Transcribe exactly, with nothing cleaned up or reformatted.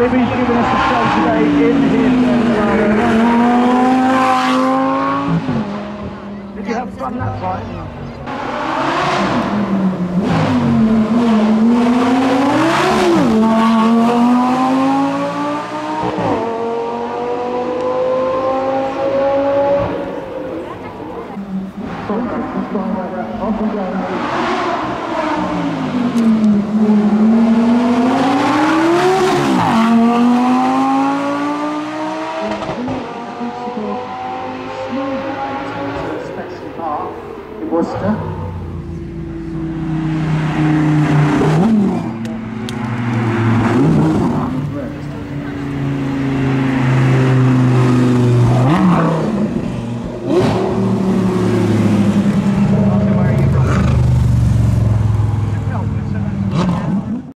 Libby's giving us a show today in his Gallardo. Did you have fun that time? Worcester.